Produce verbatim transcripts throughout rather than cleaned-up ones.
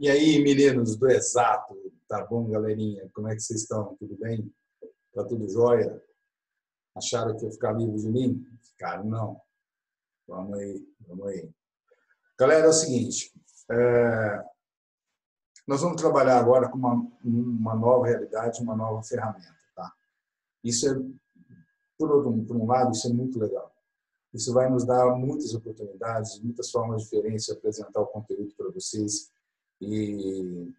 E aí, meninos do Exato, tá bom, galerinha? Como é que vocês estão? Tudo bem? Tá tudo jóia? Acharam que ia ficar livre de mim? Ficaram, não. Vamos aí, vamos aí. Galera, é o seguinte, é... nós vamos trabalhar agora com uma, uma nova realidade, uma nova ferramenta, tá? Isso é, por, outro, por um lado, isso é muito legal. Isso vai nos dar muitas oportunidades, muitas formas diferentes de apresentar o conteúdo para vocês. E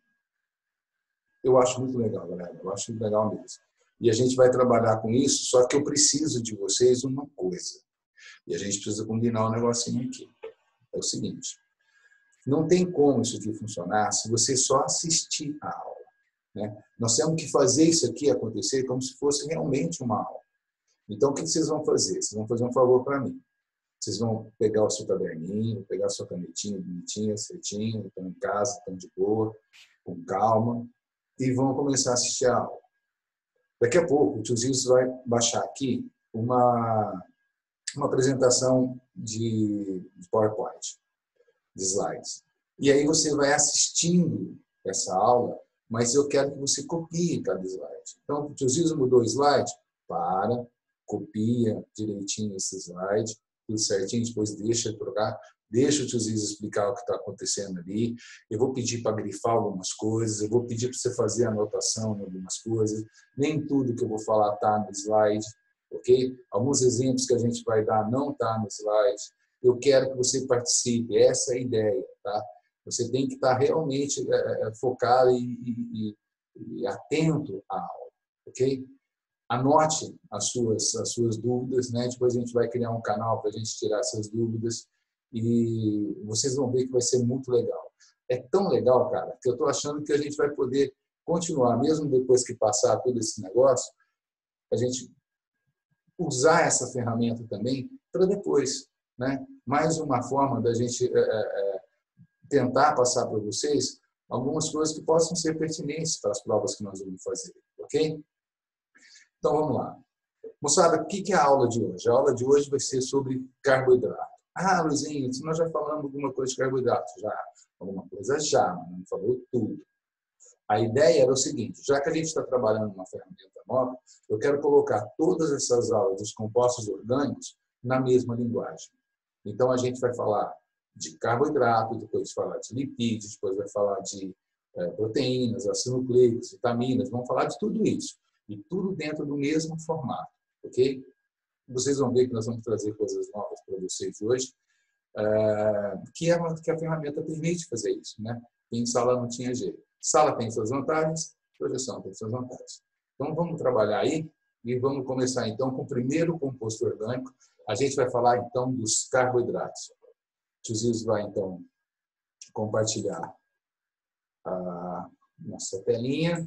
eu acho muito legal, galera. Eu acho muito legal mesmo. E a gente vai trabalhar com isso, só que eu preciso de vocês uma coisa. E a gente precisa combinar um negocinho aqui. É o seguinte, não tem como isso aqui funcionar se você só assistir a aula, né? Nós temos que fazer isso aqui acontecer como se fosse realmente uma aula. Então, o que vocês vão fazer? Vocês vão fazer um favor para mim. Vocês vão pegar o seu caderninho, pegar a sua canetinha bonitinha, certinho, estão em casa, estão de boa, com calma, e vão começar a assistir a aula. Daqui a pouco, o tio Zilson vai baixar aqui uma, uma apresentação de, de PowerPoint, de slides. E aí você vai assistindo essa aula, mas eu quero que você copie cada slide. Então, o tio Zilson mudou o slide? Para, copia direitinho esse slide, tudo certinho, depois deixa eu trocar, deixa o tio Ziz explicar o que está acontecendo ali, eu vou pedir para grifar algumas coisas, eu vou pedir para você fazer anotação em algumas coisas, nem tudo que eu vou falar está no slide, ok? Alguns exemplos que a gente vai dar não está no slide, eu quero que você participe, essa é a ideia, tá? Você tem que estar realmente é, focado e, e, e atento à aula, ok? Anote as suas, as suas dúvidas, né? Depois a gente vai criar um canal para a gente tirar essas dúvidas e vocês vão ver que vai ser muito legal. É tão legal, cara, que eu estou achando que a gente vai poder continuar, mesmo depois que passar todo esse negócio, a gente usar essa ferramenta também para depois, né? Mais uma forma da gente é, é, tentar passar para vocês algumas coisas que possam ser pertinentes para as provas que nós vamos fazer, ok? Então, vamos lá. Moçada, o que é a aula de hoje? A aula de hoje vai ser sobre carboidrato. Ah, Luizinho, nós já falamos alguma coisa de carboidrato. Já. Alguma coisa já, mas não falou tudo. A ideia era o seguinte, já que a gente está trabalhando uma ferramenta nova, eu quero colocar todas essas aulas dos compostos orgânicos na mesma linguagem. Então, a gente vai falar de carboidrato, depois falar de lipídios, depois vai falar de é, proteínas, ácidos nucleicos, vitaminas, vamos falar de tudo isso. E tudo dentro do mesmo formato, ok? Vocês vão ver que nós vamos trazer coisas novas para vocês hoje, que é uma, que a ferramenta permite fazer isso, né? Em sala não tinha jeito. Sala tem suas vantagens, projeção tem suas vantagens. Então, vamos trabalhar aí e vamos começar, então, com o primeiro composto orgânico. A gente vai falar, então, dos carboidratos. O tio Zilson vai, então, compartilhar a nossa telinha.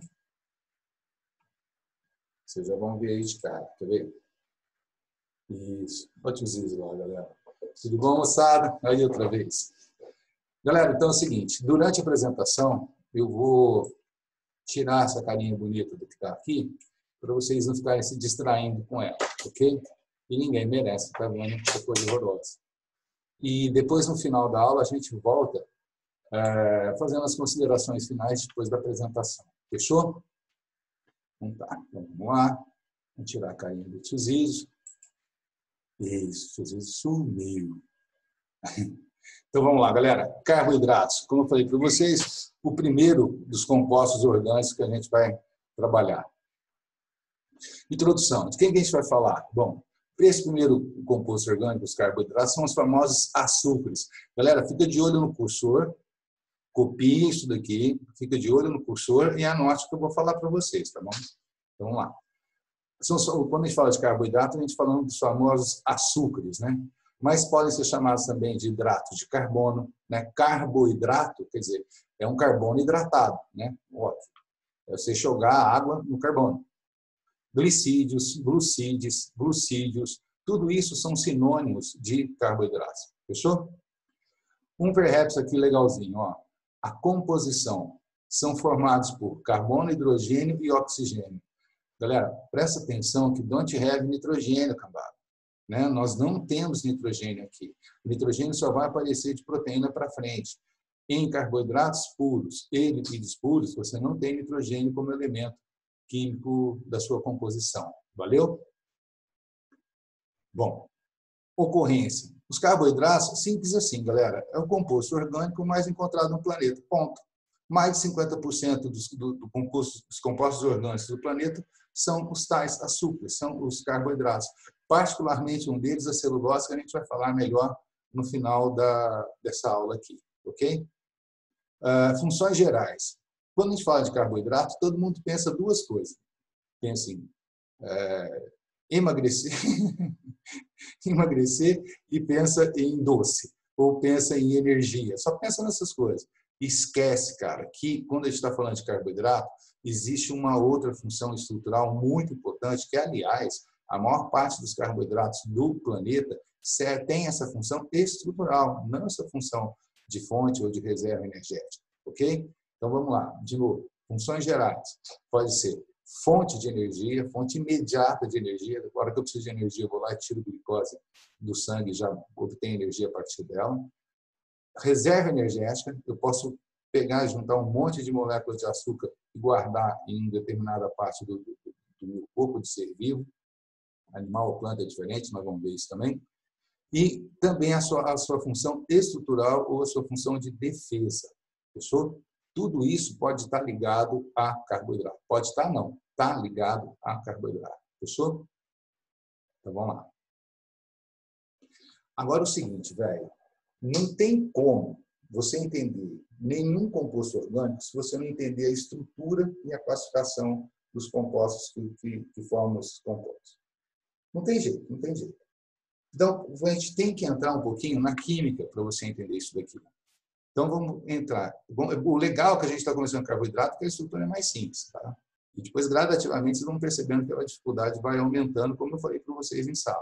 Vocês já vão ver aí de cara, quer ver? Isso. Olha o tio Ziz lá, galera. Tudo bom, moçada? Aí outra vez. Galera, então é o seguinte, durante a apresentação, eu vou tirar essa carinha bonita do que está aqui, para vocês não ficarem se distraindo com ela, ok? E ninguém merece estar vendo essa coisa horrorosa. E depois, no final da aula, a gente volta é, fazendo as considerações finais depois da apresentação. Fechou? Então tá, então, vamos lá. Vamos tirar a carinha do tio Zizo. Isso, o tio Zizo sumiu. Então vamos lá, galera. Carboidratos. Como eu falei para vocês, o primeiro dos compostos orgânicos que a gente vai trabalhar. Introdução. De quem que a gente vai falar? Bom, esse primeiro composto orgânico, os carboidratos, são os famosos açúcares. Galera, fica de olho no cursor. Copie isso daqui, fica de olho no cursor e anote o que eu vou falar para vocês, tá bom? Então, vamos lá. São, quando a gente fala de carboidrato, a gente está falando dos famosos açúcares, né? Mas podem ser chamados também de hidratos de carbono, né? Carboidrato, quer dizer, é um carbono hidratado, né? Óbvio. É você jogar água no carbono. Glicídios, glucídios, glucídios, tudo isso são sinônimos de carboidratos. Fechou? Um perhaps aqui legalzinho, ó. A composição são formados por carbono, hidrogênio e oxigênio. Galera, presta atenção que don't have nitrogênio, cambada. Né? Nós não temos nitrogênio aqui. O nitrogênio só vai aparecer de proteína para frente. Em carboidratos puros e lipídios puros, você não tem nitrogênio como elemento químico da sua composição. Valeu? Bom, ocorrência. Os carboidratos, simples assim, galera, é o composto orgânico mais encontrado no planeta. Ponto. Mais de cinquenta por cento dos, do, do composto, dos compostos orgânicos do planeta são os tais açúcares, são os carboidratos. Particularmente um deles, a celulose, que a gente vai falar melhor no final da, dessa aula aqui. Ok? Uh, funções gerais. Quando a gente fala de carboidrato, todo mundo pensa duas coisas. Pensa em é, emagrecer, emagrecer e pensa em doce, ou pensa em energia. Só pensa nessas coisas. Esquece, cara, que quando a gente está falando de carboidrato, existe uma outra função estrutural muito importante, que, aliás, a maior parte dos carboidratos do planeta tem essa função estrutural, não essa função de fonte ou de reserva energética, ok? Então, vamos lá, de novo, funções gerais. Pode ser fonte de energia, fonte imediata de energia. Na hora que eu preciso de energia, eu vou lá e tiro glicose do sangue e já obtenho energia a partir dela. Reserva energética, eu posso pegar e juntar um monte de moléculas de açúcar e guardar em determinada parte do, do, do meu corpo de ser vivo. Animal ou planta é diferente, nós vamos ver isso também. E também a sua, a sua função estrutural ou a sua função de defesa. Fechou? Tudo isso pode estar ligado a carboidrato. Pode estar, não. Está ligado a carboidrato. Fechou? Então, vamos lá. Agora, o seguinte, velho. Não tem como você entender nenhum composto orgânico se você não entender a estrutura e a classificação dos compostos que, que, que formam esses compostos. Não tem jeito, não tem jeito. Então, a gente tem que entrar um pouquinho na química para você entender isso daqui. Então, vamos entrar. O legal é que a gente está começando com carboidrato, porque a estrutura é mais simples. Tá? E depois, gradativamente, vocês vão percebendo que a dificuldade vai aumentando, como eu falei para vocês em sala.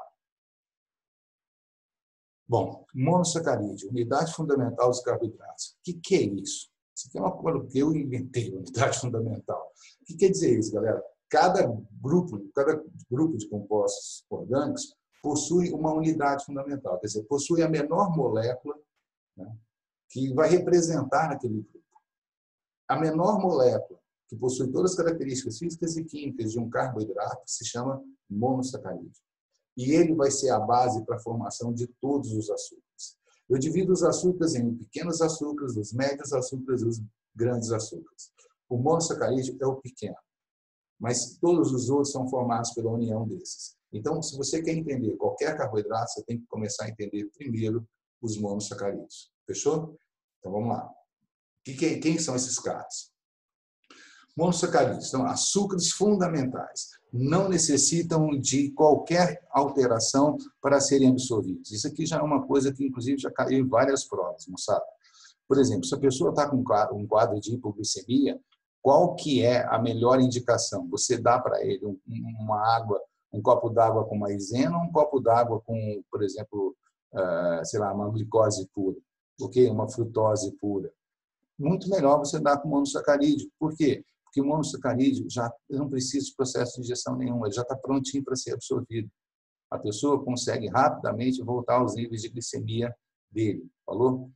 Bom, monossacarídeo, unidade fundamental dos carboidratos. O que, que é isso? Isso aqui é uma coisa que eu inventei, unidade fundamental. O que quer dizer isso, galera? Cada grupo, cada grupo de compostos orgânicos possui uma unidade fundamental, quer dizer, possui a menor molécula, né, que vai representar aquele grupo. A menor molécula que possui todas as características físicas e químicas de um carboidrato se chama monossacarídeo. E ele vai ser a base para a formação de todos os açúcares. Eu divido os açúcares em pequenos açúcares, os médios açúcares e os grandes açúcares. O monossacarídeo é o pequeno, mas todos os outros são formados pela união desses. Então, se você quer entender qualquer carboidrato, você tem que começar a entender primeiro os monossacarídeos. Fechou? Então, vamos lá. Quem são esses caras? Monossacarídeos, então, açúcares fundamentais. Não necessitam de qualquer alteração para serem absorvidos. Isso aqui já é uma coisa que, inclusive, já caiu em várias provas, moçada. Por exemplo, se a pessoa está com um quadro de hipoglicemia, qual que é a melhor indicação? Você dá para ele uma água, um copo d'água com maisena ou um copo d'água com, por exemplo, sei lá, uma glicose pura, okay? Uma frutose pura. Muito melhor você dar com monossacarídeo. Por quê? Porque o monossacarídeo já não precisa de processo de ingestão nenhum, ele já está prontinho para ser absorvido. A pessoa consegue rapidamente voltar aos níveis de glicemia dele. Falou?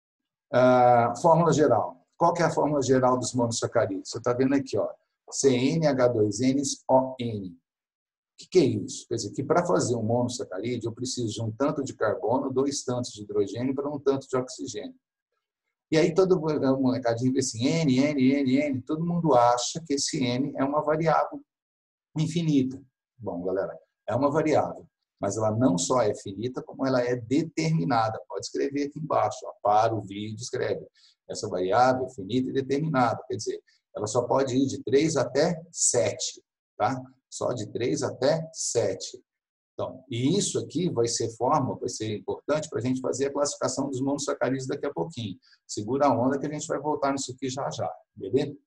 Ah, fórmula geral. Qual que é a fórmula geral dos monossacarídeos? Você está vendo aqui, ó, C N H dois N O N. O que, que é isso? Quer dizer, que para fazer um monossacarídeo, eu preciso de um tanto de carbono, dois tantos de hidrogênio para um tanto de oxigênio. E aí todo molecadinho vê assim, N, N, N, N, todo mundo acha que esse N é uma variável infinita. Bom, galera, é uma variável, mas ela não só é finita, como ela é determinada. Pode escrever aqui embaixo, ó, para o vídeo, escreve. Essa variável é finita e determinada, quer dizer, ela só pode ir de três até sete, tá? Só de três até sete. Então, e isso aqui vai ser forma, vai ser importante para a gente fazer a classificação dos monossacarídeos daqui a pouquinho. Segura a onda que a gente vai voltar nisso aqui já já, beleza?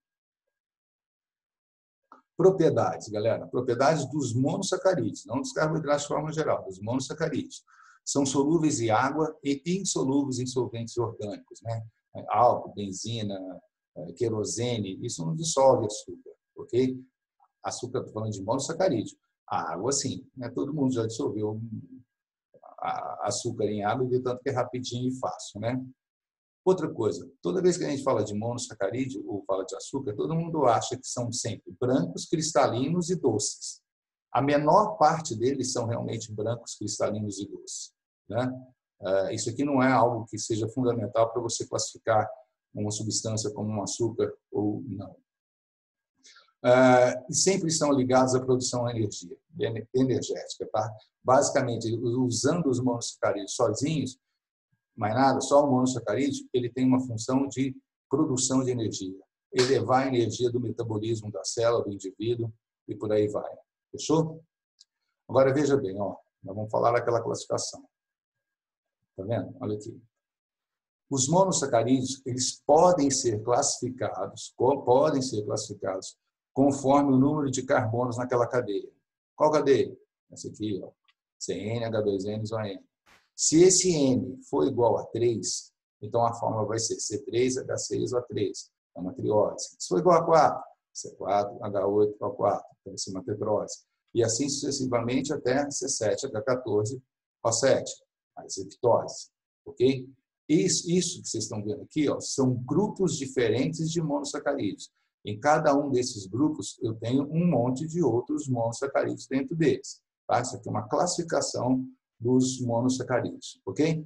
Propriedades, galera. Propriedades dos monossacarídeos, não dos carboidratos de forma geral, dos monossacarídeos. São solúveis em água e insolúveis em solventes orgânicos, né? Álcool, benzina, querosene, isso não dissolve açúcar, ok? Açúcar, estou falando de monossacarídeo. A água, sim, né? Todo mundo já dissolveu açúcar em água, de tanto que é rapidinho e fácil, né? Outra coisa, toda vez que a gente fala de monossacarídeo ou fala de açúcar, todo mundo acha que são sempre brancos, cristalinos e doces. A menor parte deles são realmente brancos, cristalinos e doces, né? Isso aqui não é algo que seja fundamental para você classificar uma substância como um açúcar ou não. E sempre estão ligados à produção de energia, energética, tá? Basicamente, usando os monossacarídeos sozinhos, mais nada, só o monossacarídeo, ele tem uma função de produção de energia, elevar a energia do metabolismo da célula, do indivíduo e por aí vai. Fechou? Agora veja bem, ó, nós vamos falar daquela classificação. Tá vendo? Olha aqui. Os monossacarídeos, eles podem ser classificados, podem ser classificados conforme o número de carbonos naquela cadeia. Qual cadeia? Essa aqui, ó, C N, H dois N, O N. Se esse N for igual a três, então a fórmula vai ser C três H seis O três, é uma triose. Se for igual a quatro, C quatro H oito O quatro, então vai ser uma tetrose. E assim sucessivamente até C sete H quatorze O sete, as heptoses. Ok? Isso, isso que vocês estão vendo aqui, ó, são grupos diferentes de monossacarídeos. Em cada um desses grupos, eu tenho um monte de outros monossacarídeos dentro deles. Tá? Isso aqui é uma classificação dos monossacarídeos, ok?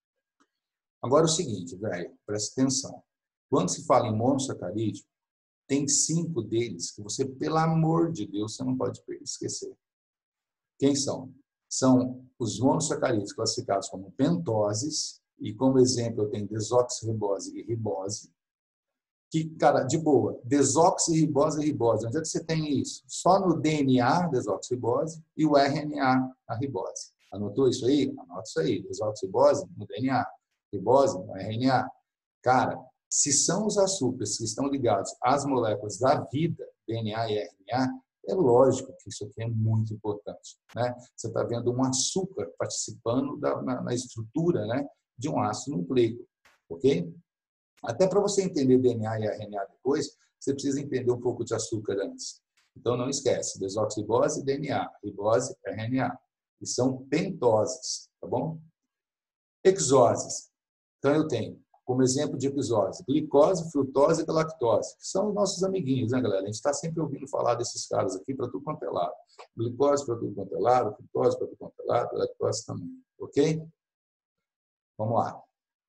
Agora o seguinte, velho, presta atenção. Quando se fala em monossacarídeo, tem cinco deles que você, pelo amor de Deus, você não pode esquecer. Quem são? São os monossacarídeos classificados como pentoses, e como exemplo eu tenho desoxirribose e ribose, que, cara, de boa, desoxirribose e ribose, onde é que você tem isso? Só no D N A, desoxirribose, e o R N A, a ribose. Anotou isso aí? Anota isso aí. Desoxirribose no D N A, ribose no R N A. Cara, se são os açúcares que estão ligados às moléculas da vida, D N A e R N A, é lógico que isso aqui é muito importante, né? Você está vendo um açúcar participando da, na, na estrutura, né, de um ácido nucleico, ok? Até para você entender D N A e R N A depois, você precisa entender um pouco de açúcar antes. Então, não esquece, desoxirribose, D N A, ribose, R N A. E são pentoses, tá bom? Hexoses. Então, eu tenho, como exemplo de hexose, glicose, frutose e galactose, que são os nossos amiguinhos, né, galera? A gente está sempre ouvindo falar desses caras aqui para tudo quanto é lado. Glicose para tudo quanto é lado, frutose para tudo quanto é lado, galactose também, ok? Vamos lá.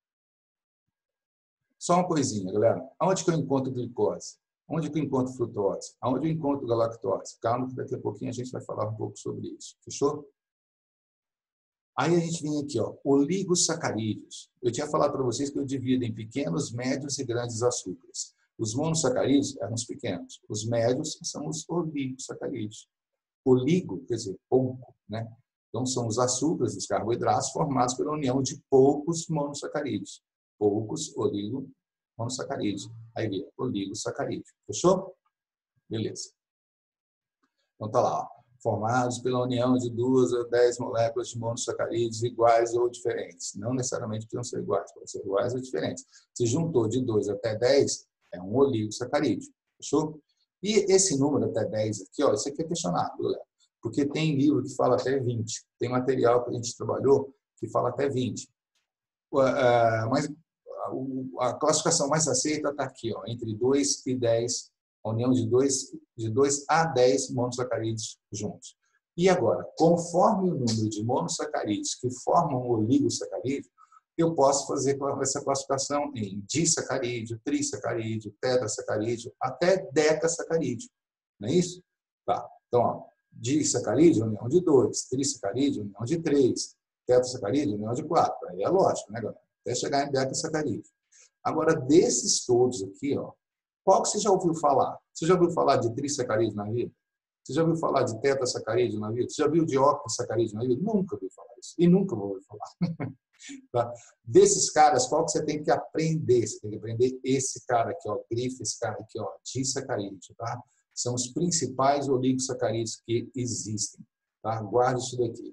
Só uma coisinha, galera. Onde que eu encontro glicose? Onde que eu encontro frutose? Onde eu encontro galactose? Calma que daqui a pouquinho a gente vai falar um pouco sobre isso. Fechou? Aí a gente vem aqui, ó, oligosacarídeos. Eu tinha falado para vocês que eu divido em pequenos, médios e grandes açúcares. Os monossacarídeos eram os pequenos. Os médios são os oligosacarídeos. Oligo, quer dizer, pouco, né? Então, são os açúcares, os carboidratos, formados pela união de poucos monossacarídeos. Poucos oligomonossacarídeos. Aí vem oligosacarídeo. Fechou? Beleza. Então, tá lá, ó. Formados pela união de duas ou dez moléculas de monossacarídeos iguais ou diferentes. Não necessariamente precisam ser iguais, podem ser iguais ou diferentes. Se juntou de dois até dez, é um oligosacarídeo. Fechou? E esse número até dez aqui, ó, isso aqui é questionável, galera. Porque tem livro que fala até vinte. Tem material que a gente trabalhou que fala até vinte. Mas a classificação mais aceita está aqui, ó, entre dois e dez, a união de dois, de dois a dez monossacarídeos juntos. E agora, conforme o número de monossacarídeos que formam o oligosacarídeo, eu posso fazer essa classificação em disacarídeo, trissacarídeo, tetrasacarídeo, até decasacarídeo. Não é isso? Tá. Então, ó, disacarídeo, união de dois, trissacarídeo, união de três, tetrasacarídeo, união de quatro. Aí é lógico, né, galera? Até chegar em decasacarídeo. Agora, desses todos aqui, ó, qual que você já ouviu falar? Você já ouviu falar de trissacarídeo na vida? Você já ouviu falar de tetrasacarídeo na vida? Você já viu de octosacarídeo na vida? Nunca ouviu falar isso. E nunca vou ouvir falar. Tá? Desses caras, qual que você tem que aprender? Você tem que aprender esse cara aqui, ó, grife, esse cara aqui, ó, disacarídeo, tá? São os principais oligosacarídeos que existem, tá? Guarde isso daqui.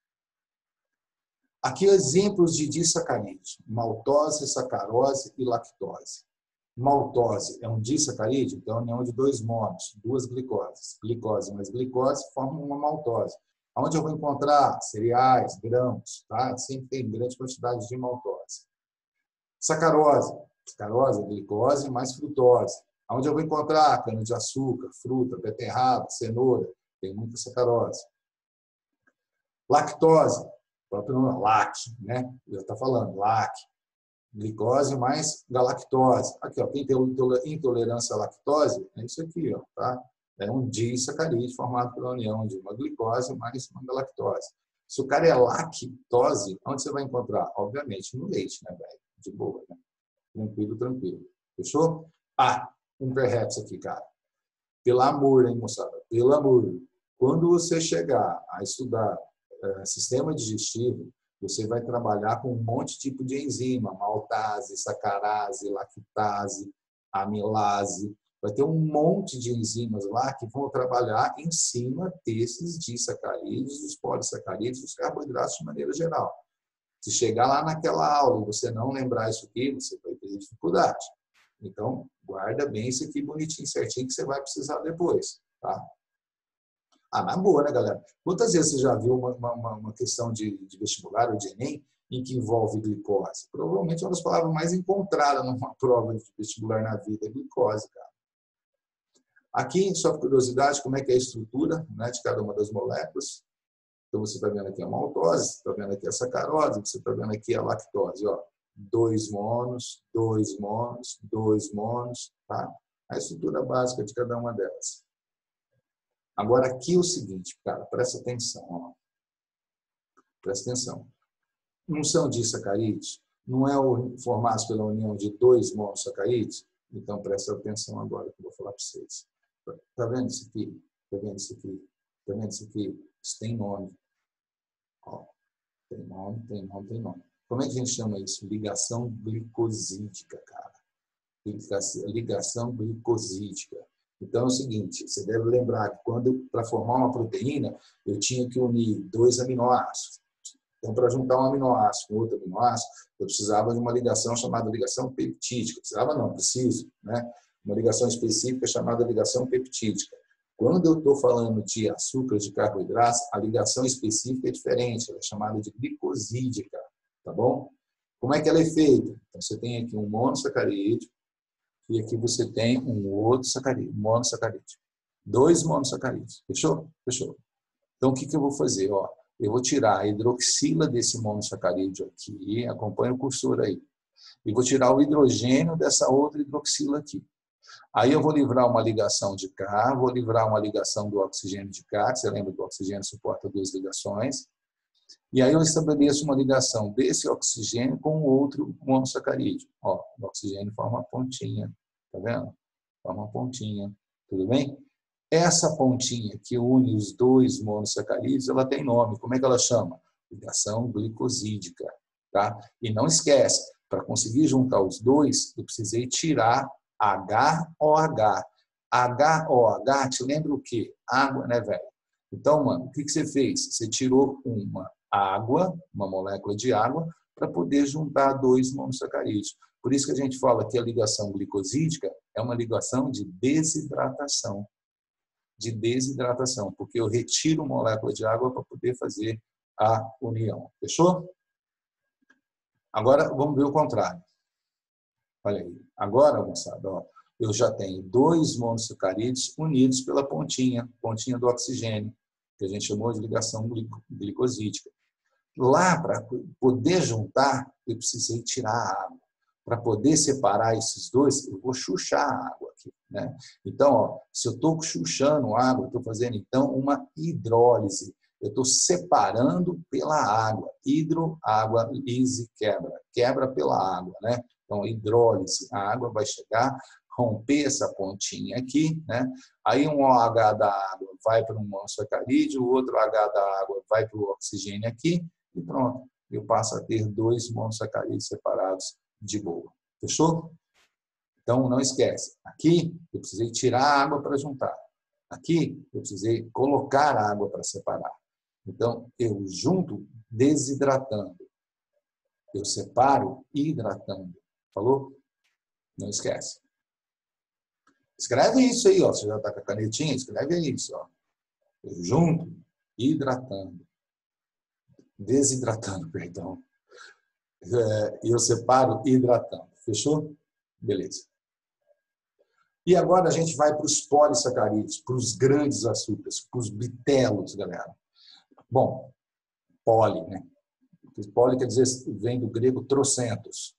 Aqui exemplos de disacarídeos: maltose, sacarose e lactose. Maltose é um disacarídeo, então é a união de dois monos, duas glicoses. Glicose mais glicose formam uma maltose. Onde eu vou encontrar cereais, grãos, tá? Sempre tem grande quantidade de maltose. Sacarose. Sacarose é glicose mais frutose. Onde eu vou encontrar cana-de-açúcar, fruta, beterraba, cenoura, tem muita sacarose. Lactose, o próprio nome, lac, né? Já está falando, lac. Glicose mais galactose. Aqui, ó, quem tem intolerância à lactose, é isso aqui, ó, tá? É um disacarídeo formado pela união de uma glicose mais uma galactose. Se o cara é lactose, onde você vai encontrar? Obviamente no leite, né, velho? De boa, né? Tranquilo, tranquilo. Fechou? Ah, um perhaps aqui, cara. Pelo amor, hein, moçada? Pelo amor. Quando você chegar a estudar é, sistema digestivo, você vai trabalhar com um monte de tipo de enzima, maltase, sacarase, lactase, amilase. Vai ter um monte de enzimas lá que vão trabalhar em cima desses disacarídeos, dos polissacarídeos, dos carboidratos de maneira geral. Se chegar lá naquela aula e você não lembrar isso aqui, você vai ter dificuldade. Então, guarda bem isso aqui bonitinho, certinho, que você vai precisar depois, tá? Ah, na boa, né, galera? Quantas vezes você já viu uma, uma, uma questão de, de vestibular ou de Enem em que envolve glicose? Provavelmente é uma das palavras mais encontradas numa prova de vestibular na vida, é glicose, cara. Aqui, só por curiosidade, como é que é a estrutura, né, de cada uma das moléculas. Então, você está vendo aqui a maltose, você está vendo aqui a sacarose, você está vendo aqui a lactose, ó. Dois monos, dois monos, dois monos, tá? A estrutura básica de cada uma delas. Agora, aqui é o seguinte, cara, presta atenção, ó. Presta atenção. Não são disacarídeos? Não é formados pela união de dois monossacarídeos? Então, presta atenção agora que eu vou falar para vocês. Tá vendo isso aqui? Tá vendo isso aqui? Tá vendo isso aqui? Isso tem nome. Ó, tem nome, tem nome, tem nome. Como é que a gente chama isso? Ligação glicosídica, cara. Ligação glicosídica. Então é o seguinte, você deve lembrar que quando, para formar uma proteína, eu tinha que unir dois aminoácidos. Então, para juntar um aminoácido com outro aminoácido, eu precisava de uma ligação chamada ligação peptídica. Precisava não, preciso, né? Uma ligação específica chamada ligação peptídica. Quando eu estou falando de açúcar, de carboidratos, a ligação específica é diferente, ela é chamada de glicosídica, tá bom? Como é que ela é feita? Então, você tem aqui um monossacarídeo e aqui você tem um outro sacarídeo, monossacarídeo. Dois monossacarídeos, fechou? Fechou. Então, o que, que eu vou fazer? Ó, eu vou tirar a hidroxila desse monossacarídeo aqui, acompanha o cursor aí, e vou tirar o hidrogênio dessa outra hidroxila aqui. Aí eu vou livrar uma ligação de cá, vou livrar uma ligação do oxigênio de cá, que você lembra que o oxigênio suporta duas ligações. E aí eu estabeleço uma ligação desse oxigênio com o outro monossacarídeo. Ó, o oxigênio forma uma pontinha, tá vendo? Forma uma pontinha, tudo bem? Essa pontinha que une os dois monossacarídeos, ela tem nome. Como é que ela chama? Ligação glicosídica, tá? E não esquece, para conseguir juntar os dois, eu precisei tirar H O H. H O H te lembra o quê? Água, né, velho? Então, mano, o que você fez? Você tirou uma água, uma molécula de água, para poder juntar dois monossacarídeos. Por isso que a gente fala que a ligação glicosídica é uma ligação de desidratação. De desidratação, porque eu retiro molécula de água para poder fazer a união. Fechou? Agora, vamos ver o contrário. Olha aí. Agora, moçada, ó, eu já tenho dois monossacarídeos unidos pela pontinha, pontinha do oxigênio, que a gente chamou de ligação glicosídica. Lá, para poder juntar, eu precisei tirar a água. Para poder separar esses dois, eu vou chuchar a água aqui, né? Então, ó, se eu estou chuchando água, eu estou fazendo, então, uma hidrólise. Eu estou separando pela água. Hidro, água, lise, quebra. Quebra pela água, né? Então, hidrólise, a água vai chegar, romper essa pontinha aqui, né? Aí um OH da água vai para um monossacarídeo, o outro H da água vai para o oxigênio aqui, e pronto. Eu passo a ter dois monossacarídeos separados de boa. Fechou? Então, não esquece. Aqui, eu precisei tirar a água para juntar. Aqui, eu precisei colocar a água para separar. Então, eu junto desidratando. Eu separo hidratando. Falou? Não esquece. Escreve isso aí, ó. Você já está com a canetinha? Escreve isso, ó. Eu junto hidratando. Desidratando, perdão. E eu separo hidratando. Fechou? Beleza. E agora a gente vai para os polissacarídeos, para os grandes açúcares, para os bitelos, galera. Bom, poli, né? Poli quer dizer, vem do grego trocentos.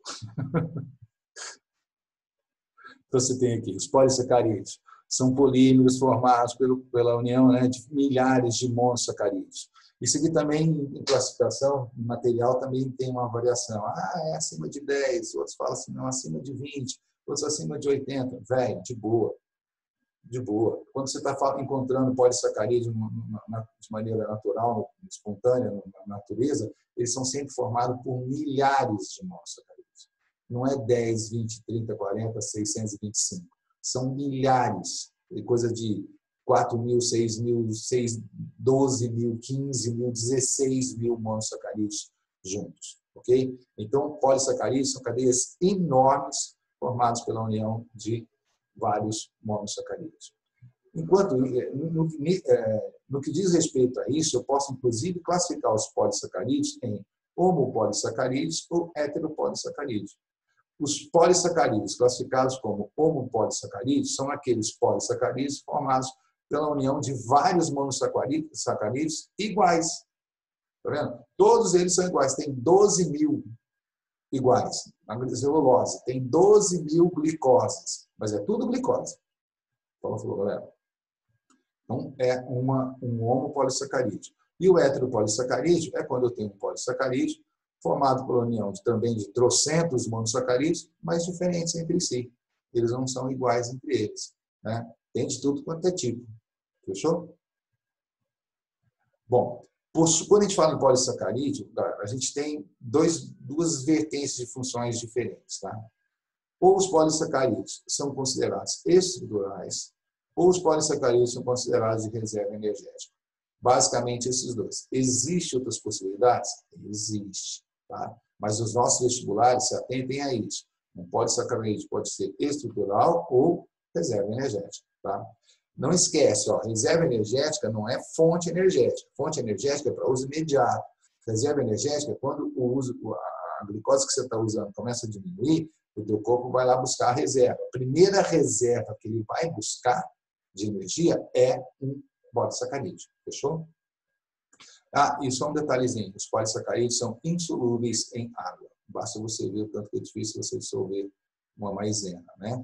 Então você tem aqui os polissacarídeos. São polímeros formados pelo, pela união, né, de milhares de monossacarídeos. Isso aqui também, em classificação material, também tem uma variação. Ah, é acima de dez, outros falam assim, não, acima de vinte, outros acima de oitenta. Velho, de boa. De boa. Quando você está encontrando polissacarídeos de maneira natural, espontânea, na natureza, eles são sempre formados por milhares de monossacarídeos. Não é dez, vinte, trinta, quarenta, seiscentos e vinte e cinco. São milhares. Coisa de quatro mil, seis mil, doze mil, quinze mil, dezesseis mil monossacarídeos juntos. Ok? Então, polissacarídeos são cadeias enormes formadas pela união de vários monossacarídeos. Enquanto, no, no que diz respeito a isso, eu posso, inclusive, classificar os polissacarídeos em homopolissacarídeos ou heteropolissacarídeos. Os polissacarídeos classificados como homopolissacarídeos são aqueles polissacarídeos formados pela união de vários monossacarídeos iguais. Tá vendo? Todos eles são iguais, tem doze mil iguais. Na celulose tem doze mil glicoses, mas é tudo glicose. Falou, falou, galera? Então, é uma, um homopolissacarídeo. E o heteropolissacarídeo é quando eu tenho um polissacarídeo formado pela união de, também de trocentos monossacarídeos, mas diferentes entre si. Eles não são iguais entre eles. Né? Tem de tudo quanto é tipo. Fechou? Bom, quando a gente fala em polissacarídeo, a gente tem dois, duas vertentes de funções diferentes. Tá? Ou os polissacarídeos são considerados estruturais, ou os polissacarídeos são considerados de reserva energética. Basicamente, esses dois. Existem outras possibilidades? Existe. Tá? Mas os nossos vestibulares se atentem a isso. Um polissacarídeo pode ser estrutural ou reserva energética. Tá? Não esquece, ó, reserva energética não é fonte energética. Fonte energética é para uso imediato. Reserva energética é quando o uso, a glicose que você está usando começa a diminuir, o teu corpo vai lá buscar a reserva. A primeira reserva que ele vai buscar de energia é um polissacarídeo. Fechou? Ah, e só um detalhezinho. Os polissacarídeos são insolúveis em água. Basta você ver o tanto que é difícil você dissolver uma maisena, né?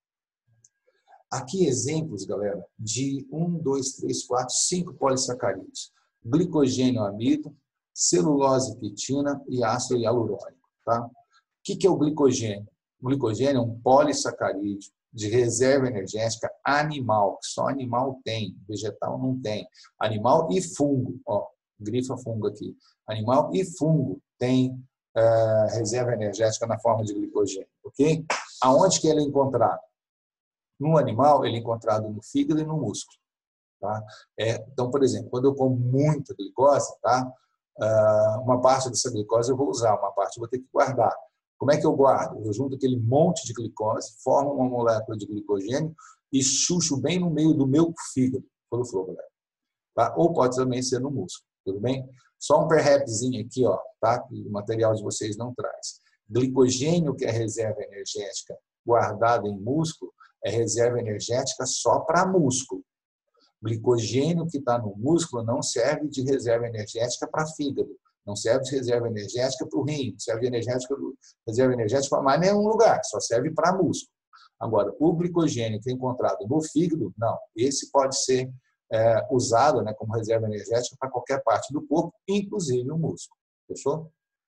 Aqui exemplos, galera, de um, dois, três, quatro, cinco polissacarídeos. Glicogênio amido, celulose pectina e ácido hialurônico. Tá? O que é o glicogênio? O glicogênio é um polissacarídeo de reserva energética animal, que só animal tem, vegetal não tem. Animal e fungo, ó, grifa fungo aqui. Animal e fungo tem uh, reserva energética na forma de glicogênio, ok? Aonde que ele é encontrado? No animal, ele é encontrado no fígado e no músculo. Tá? É, então, por exemplo, quando eu como muita glicose, tá? Uh, uma parte dessa glicose eu vou usar, uma parte eu vou ter que guardar. Como é que eu guardo? Eu junto aquele monte de glicose, formo uma molécula de glicogênio e chucho bem no meio do meu fígado. Pelo flor, galera. Tá? Ou pode também ser no músculo, tudo bem? Só um perrepzinho aqui, ó, tá? Que o material de vocês não traz. Glicogênio, que é reserva energética guardada em músculo, é reserva energética só para músculo. Glicogênio que está no músculo não serve de reserva energética para fígado. Não serve de reserva energética para o rim, não serve de energética, reserva energética para mais nenhum lugar, só serve para músculo. Agora, o glicogênio que é encontrado no fígado, não. Esse pode ser é, usado, né, como reserva energética para qualquer parte do corpo, inclusive o músculo. Fechou?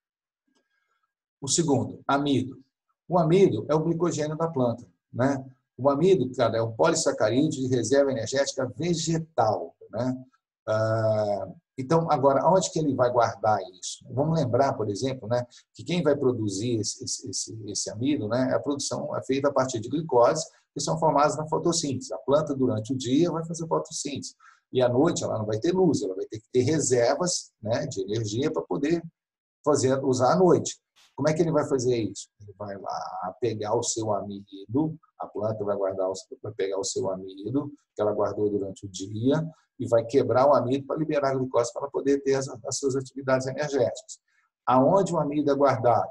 O segundo, amido. O amido é o glicogênio da planta. Né? O amido, cara, é um polissacarídeo de reserva energética vegetal. Né? Ah, então, agora, onde que ele vai guardar isso? Vamos lembrar, por exemplo, né, que quem vai produzir esse, esse, esse amido, né, a produção é feita a partir de glicose, que são formadas na fotossíntese. A planta, durante o dia, vai fazer fotossíntese. E à noite, ela não vai ter luz, ela vai ter que ter reservas, né, de energia para poder fazer, usar à noite. Como é que ele vai fazer isso? Ele vai lá pegar o seu amido, a planta vai, guardar, vai pegar o seu amido, que ela guardou durante o dia, e vai quebrar o amido para liberar a glicose para poder ter as, as suas atividades energéticas. Aonde o amido é guardado?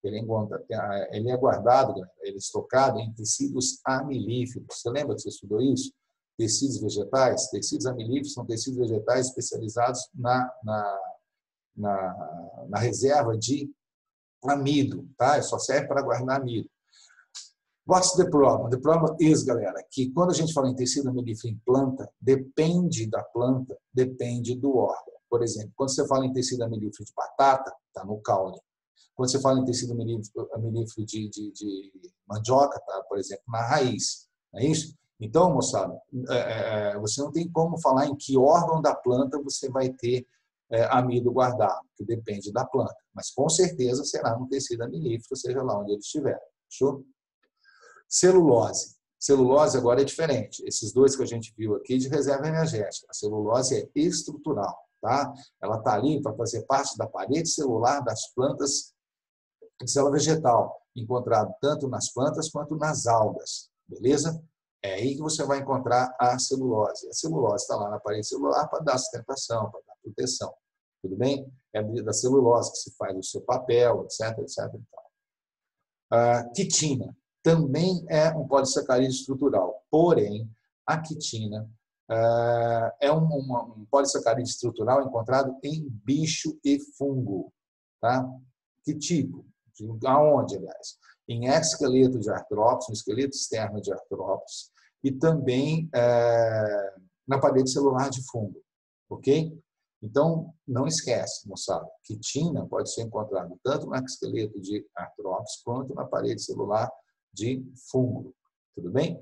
ele é, ele é guardado, ele é estocado em tecidos amilíferos. Você lembra que você estudou isso? Tecidos vegetais? Tecidos amilíferos são tecidos vegetais especializados na, na, na, na reserva de amido, tá? Só serve para guardar amido. What's the problem? The problem is, galera, que quando a gente fala em tecido amilífero em planta, depende da planta, depende do órgão. Por exemplo, quando você fala em tecido amilífero de batata, está no caule. Quando você fala em tecido amilífero de, de, de mandioca, tá, por exemplo, na raiz. Não é isso? Então, moçada, é, você não tem como falar em que órgão da planta você vai ter é, amido guardado, que depende da planta. Mas, com certeza, será no tecido amilífero, seja lá onde ele estiver. Fechou? Celulose. Celulose agora é diferente. Esses dois que a gente viu aqui de reserva energética. A celulose é estrutural, tá? Ela está ali para fazer parte da parede celular das plantas de célula vegetal, encontrado tanto nas plantas quanto nas algas, beleza? É aí que você vai encontrar a celulose. A celulose está lá na parede celular para dar sustentação, para dar proteção, tudo bem? É da celulose que se faz o seu papel, etc, etc e tal. A quitina também é um polissacarídeo estrutural, porém, a quitina é um, uma, um polissacarídeo estrutural encontrado em bicho e fungo, tá? Que tipo? Aonde, aliás? Em exoesqueleto de artrópodes, no esqueleto externo de artrópodes e também é, na parede celular de fungo, ok? Então, não esquece, moçada, quitina pode ser encontrado tanto no exoesqueleto de artrópodes quanto na parede celular de fungo, tudo bem?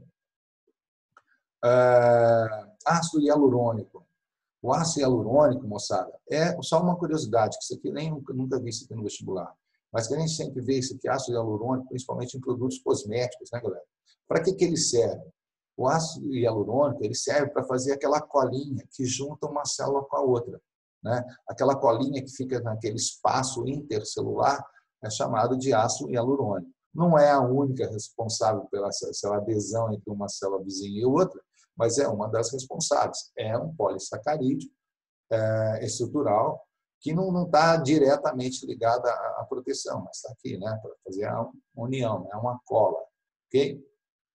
É, ácido hialurônico. O ácido hialurônico, moçada, é só uma curiosidade, que isso aqui nem nunca, nunca vi isso aqui no vestibular. Mas que a gente sempre vê isso aqui, ácido hialurônico, principalmente em produtos cosméticos, né, galera? Para que, que ele serve? O ácido hialurônico ele serve para fazer aquela colinha que junta uma célula com a outra, né? Aquela colinha que fica naquele espaço intercelular é chamado de ácido hialurônico. Não é a única responsável pela célula adesão entre uma célula vizinha e outra, mas é uma das responsáveis. É um polissacarídeo é, estrutural que não está diretamente ligada à proteção, mas está aqui, né, para fazer a união, é uma cola, ok?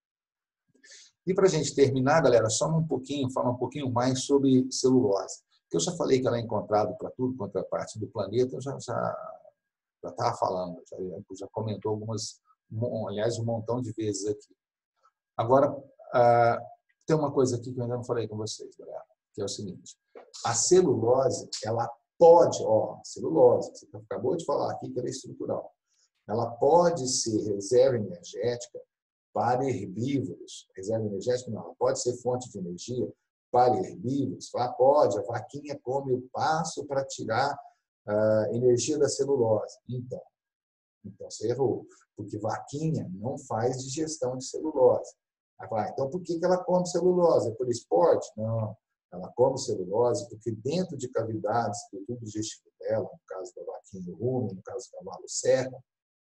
E para a gente terminar, galera, só um pouquinho, falar um pouquinho mais sobre celulose, que eu já falei que ela é encontrada para tudo quanto é parte do planeta, eu já já já estava falando, já, já comentou algumas, aliás, um montão de vezes aqui. Agora, ah, tem uma coisa aqui que eu ainda não falei com vocês, galera, que é o seguinte: a celulose, ela pode, ó, celulose, você acabou de falar aqui que ela é estrutural, ela pode ser reserva energética para herbívoros. Reserva energética não, ela pode ser fonte de energia para herbívoros. Ela pode, a vaquinha come o pasto para tirar a energia da celulose. Então, então você errou, porque vaquinha não faz digestão de celulose. Aí fala, então por que ela come celulose? É por esporte? Não. Ela come celulose porque dentro de cavidades do tubo digestivo dela, no caso da vaquinha rumen, no caso do cavalo serra,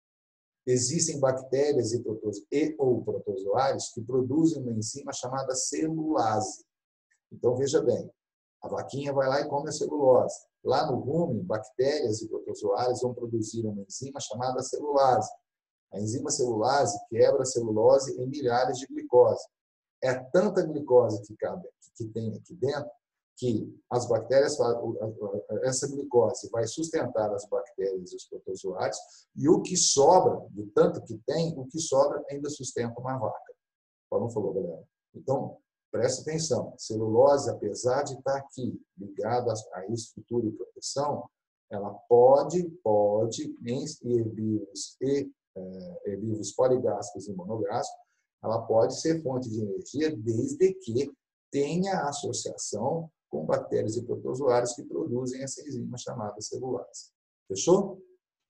existem bactérias e, protozo, e ou protozoários que produzem uma enzima chamada celulase. Então, veja bem, a vaquinha vai lá e come a celulose. Lá no rumen, bactérias e protozoários vão produzir uma enzima chamada celulase. A enzima celulase quebra a celulose em milhares de glicose. É tanta glicose que, cabe, que tem aqui dentro que as bactérias, essa glicose vai sustentar as bactérias e os protozoários e o que sobra, do tanto que tem, o que sobra ainda sustenta uma vaca. Como falou, galera. Então, presta atenção. Celulose, apesar de estar aqui ligada à estrutura e proteção, ela pode, pode, em herbívoros e é, herbívoros poligástricos e monogástricos, ela pode ser fonte de energia desde que tenha associação com bactérias e protozoários que produzem essa enzima chamada celulase. Fechou?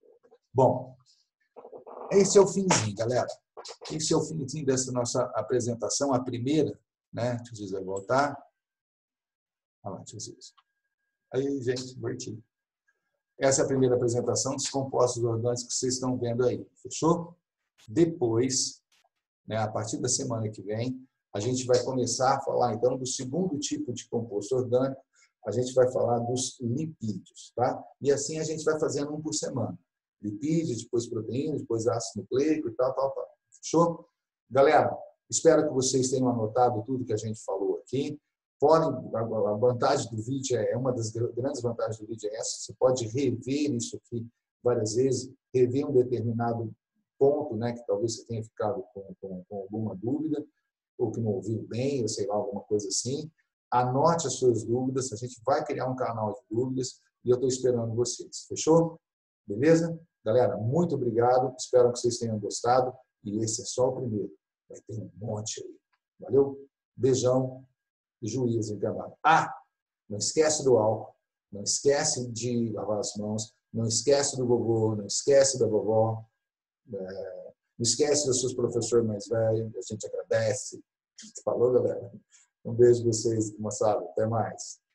Bom, esse é o finzinho, galera. Esse é o finzinho dessa nossa apresentação, a primeira, né? Deixa eu voltar. Ah, lá, deixa eu ver isso. Aí, gente, inverti. Essa é a primeira apresentação dos compostos orgânicos que vocês estão vendo aí. Fechou? Depois, né, a partir da semana que vem, a gente vai começar a falar, então, do segundo tipo de composto orgânico. A gente vai falar dos lipídios, tá? E assim a gente vai fazendo um por semana. lipídio, depois proteína, depois ácido nucleico e tal, tal, tal. Fechou? Galera, espero que vocês tenham anotado tudo que a gente falou aqui. Podem, a vantagem do vídeo, é uma das grandes vantagens do vídeo é essa, você pode rever isso aqui várias vezes, rever um determinado ponto, né, que talvez você tenha ficado com, com, com alguma dúvida, ou que não ouviu bem, ou sei lá, alguma coisa assim. Anote as suas dúvidas, a gente vai criar um canal de dúvidas e eu estou esperando vocês. Fechou? Beleza? Galera, muito obrigado, espero que vocês tenham gostado e esse é só o primeiro. Vai ter um monte aí. Valeu? Beijão. Juízo enganado. Ah, não esquece do álcool, não esquece de lavar as mãos, não esquece do vovô, não esquece da vovó, é, não esquece dos seus professores mais velhos, a gente agradece. Falou, galera? Um beijo pra vocês, moçada. Até mais.